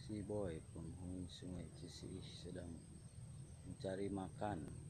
Si Boy, penghuni Sungai Ciseih, sedang mencari makan.